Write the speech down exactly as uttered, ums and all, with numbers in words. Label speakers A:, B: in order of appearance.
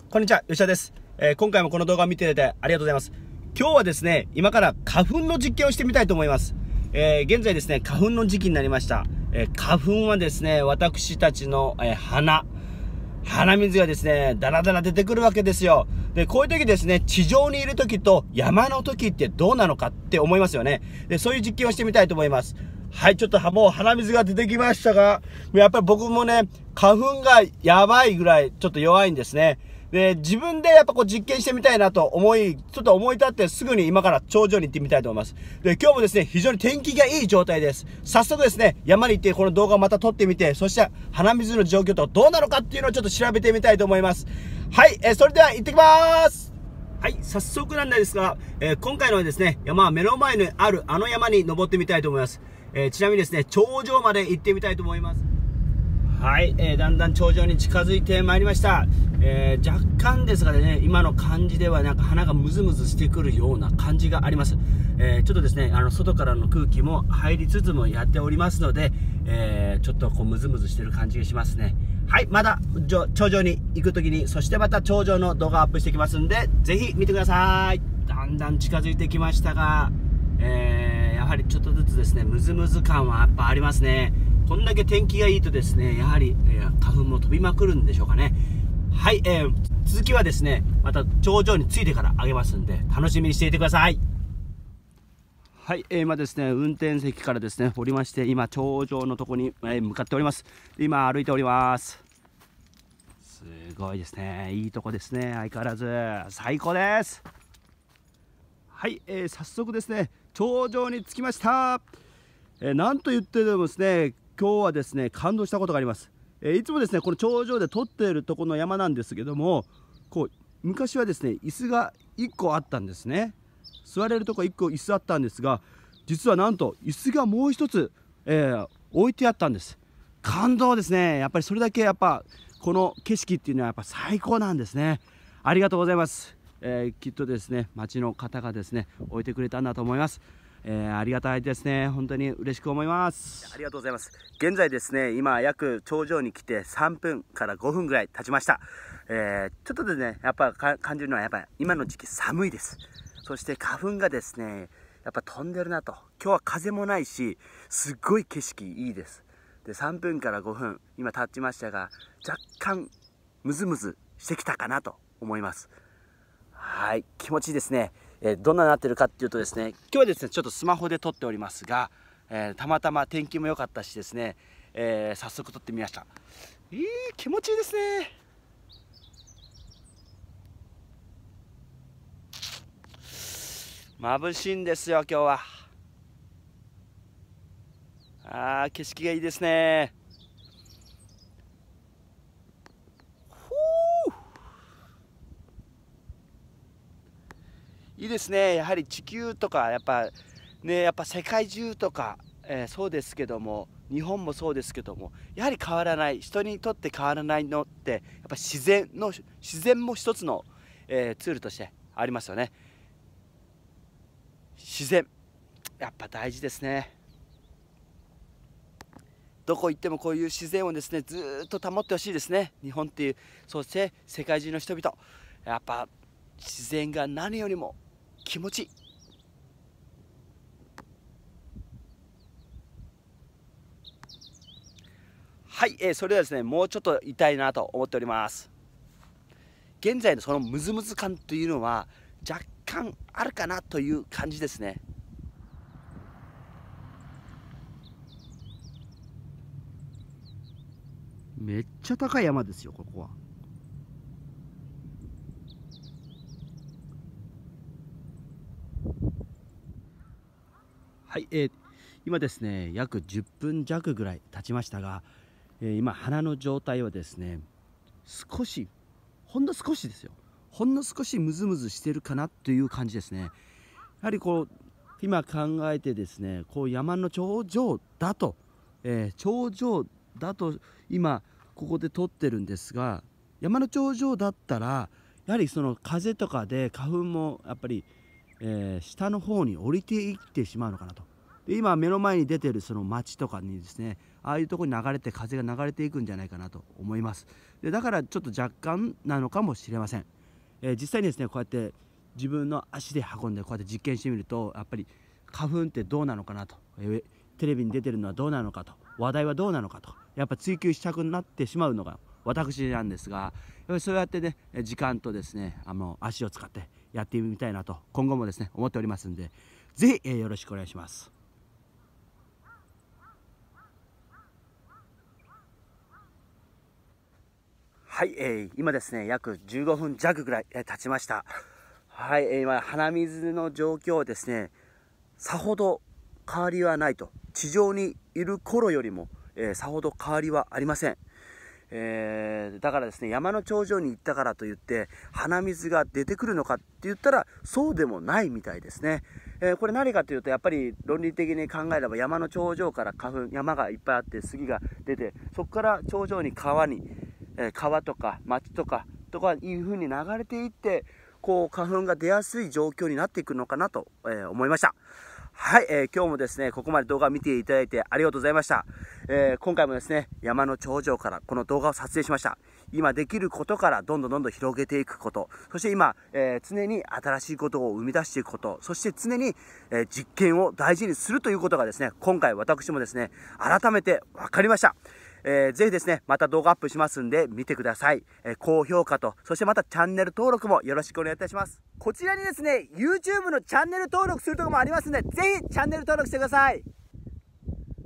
A: こんにちは、吉田です。えー、今回もこの動画を見ていただいてありがとうございます。今日はですね、今から花粉の実験をしてみたいと思います。えー、現在ですね、花粉の時期になりました。えー、花粉はですね、私たちの、えー、鼻、鼻水がですね、だらだら出てくるわけですよ。で、こういう時ですね、地上にいる時と山の時ってどうなのかって思いますよね。で、そういう実験をしてみたいと思います。はい、ちょっともう鼻水が出てきましたが、やっぱり僕もね、花粉がやばいぐらいちょっと弱いんですね。で、自分でやっぱこう実験してみたいなと思い、ちょっと思い立ってすぐに今から頂上に行ってみたいと思います。で、今日もですね、非常に天気がいい状態です。早速ですね、山に行ってこの動画をまた撮ってみて、そして鼻水の状況とどうなのかっていうのをちょっと調べてみたいと思います。はい、えー、それでは行ってきまーす。はい、早速なんですが、えー、今回のはですね、山は目の前にあるあの山に登ってみたいと思います。えー、ちなみにですね、頂上まで行ってみたいと思います。はい、えー、だんだん頂上に近づいてまいりました。えー、若干ですがね、今の感じではなんか鼻がムズムズしてくるような感じがあります。えー、ちょっとですね、あの外からの空気も入りつつもやっておりますので、えー、ちょっとこうムズムズしてる感じがしますね。はい、まだ頂上に行くときに、そしてまた頂上の動画アップしてきますんで、ぜひ見てください。だんだん近づいてきましたが、えー、やはりちょっとずつですね、ムズムズ感はやっぱありますね。こんだけ天気がいいとですね、やはり、えー、花粉も飛びまくるんでしょうかね。はい、えー、続きはですね、また頂上に着いてからあげますんで、楽しみにしていてください。はい、えー、今ですね、運転席からですね、降りまして、今、頂上のところに、えー、向かっております。今、歩いております。すごいですね。いいとこですね。相変わらず、最高です。はい、えー、早速ですね、頂上に着きました。えー、なんと言ってでもですね、今日はですね、感動したことがあります。えー、いつもですね、この頂上で撮っているところの山なんですけども、こう昔はですね、椅子がいっこあったんですね。座れるとこいっこ椅子あったんですが、実はなんと椅子がもう一つ、えー、置いてあったんです。感動ですね。やっぱりそれだけやっぱこの景色っていうのはやっぱ最高なんですね。ありがとうございます。えー、きっとですね、町の方がですね、置いてくれたんだと思います。えー、ありがたいですね。本当に嬉しく思います。ありがとうございます。現在ですね、今約頂上に来てさんぷんからごふんぐらい経ちました。えー、ちょっとですね、やっぱ感じるのはやっぱ今の時期寒いです。そして花粉がですね、やっぱ飛んでるなと。今日は風もないし、すっごい景色いいです。で、さんぷんからごふん今経ちましたが、若干ムズムズしてきたかなと思います。はい、気持ちいいですね。えー、どんなになってるかっていうとですね、今日はですね、ちょっとスマホで撮っておりますが、えー、たまたま天気も良かったしですね、えー、早速撮ってみました。いい気持ちいいですね。眩しいんですよ今日は。あー、景色がいいですね。いいですね。やはり地球とかやっぱね、やっぱ世界中とか、えー、そうですけども、日本もそうですけども、やはり変わらない、人にとって変わらないのってやっぱ自然の自然も一つの、えー、ツールとしてありますよね。自然やっぱ大事ですね。どこ行ってもこういう自然をですね、ずーっと保ってほしいですね。日本っていう、そして世界中の人々、やっぱ自然が何よりも気持ちいい。はい、えー、それではですね、もうちょっと痛いなと思っております。現在のそのムズムズ感というのは若干あるかなという感じですね。めっちゃ高い山ですよ、ここは。はい、えー、今ですね、約じゅっぷん弱ぐらい経ちましたが、えー、今鼻の状態はですね、少しほんの少しですよ、ほんの少しムズムズしてるかなという感じですね。やはりこう今考えてですね、こう山の頂上だと、えー、頂上だと今ここで撮ってるんですが、山の頂上だったらやはりその風とかで花粉もやっぱり、えー、下の方に降りていってしまうのかなと。で今目の前に出てるその町とかにですね、ああいうところに流れて風が流れていくんじゃないかなと思います。 でだからちょっと若干なのかもしれません。えー、実際にですねこうやって自分の足で運んでこうやって実験してみると、やっぱり花粉ってどうなのかなと、えー、テレビに出てるのはどうなのかと、話題はどうなのかと、やっぱ追求したくなってしまうのが私なんですが、やっぱりそうやってね時間とですねあの足を使ってやってみたいなと今後もですね思っておりますんで、ぜひ、えー、よろしくお願いします。はい、えー、今ですね約じゅうごふん弱ぐらい、えー、経ちました。はい、えー、今鼻水の状況はですねさほど変わりはないと、地上にいる頃よりも、えー、さほど変わりはありません。えー、だからですね山の頂上に行ったからといって鼻水が出てくるのかって言ったらそうでもないみたいですね。えー、これ何かというと、やっぱり論理的に考えれば山の頂上から花粉山がいっぱいあって杉が出て、そこから頂上に川に、えー、川とか町とかとかいう風に流れていって、こう花粉が出やすい状況になっていくのかなと、えー、思いました。はい、えー、今日もですねここまで動画を見ていただいてありがとうございました。えー、今回もですね山の頂上からこの動画を撮影しました。今できることからどんどんどんどん広げていくこと、そして今、えー、常に新しいことを生み出していくこと、そして常に、えー、実験を大事にするということがですね今回私もですね改めて分かりました。えー、ぜひですねまた動画アップしますんで見てください。えー、高評価と、そしてまたチャンネル登録もよろしくお願いいたします。こちらにですね YouTube のチャンネル登録するところもありますんで、ぜひチャンネル登録してください。